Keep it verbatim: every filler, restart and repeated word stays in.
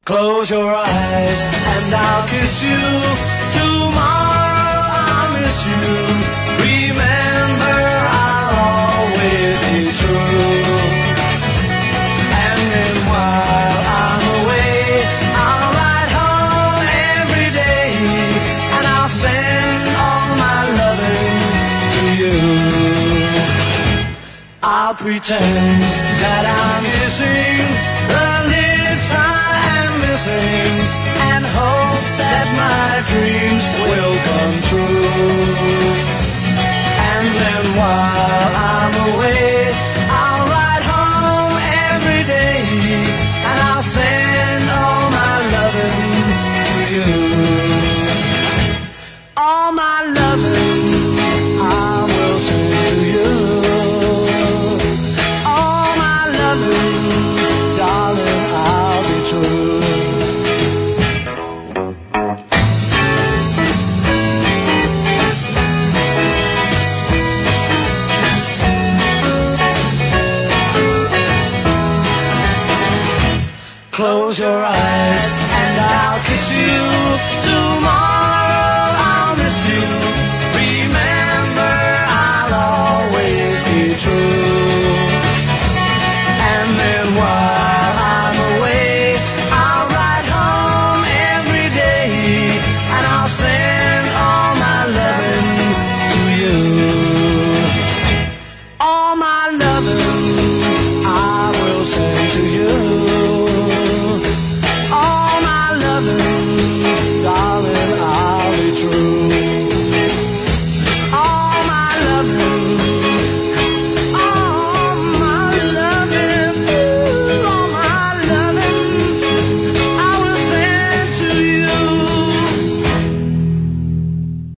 Close your eyes and I'll kiss you. Tomorrow I'll miss you. Remember, I'll always be true. And then while I'm away, I'll ride home every day, and I'll send all my loving to you. I'll pretend that I'm missing the lips I am missing, and hope that my dreams will come true. And then while I'm away, I'll ride home every day, and I'll send all my loving to you. All my loving I will send to you. All my loving, darling, I'll be true. Close your eyes and I'll kiss you. Tomorrow I'll miss you. Remember, I'll always be true.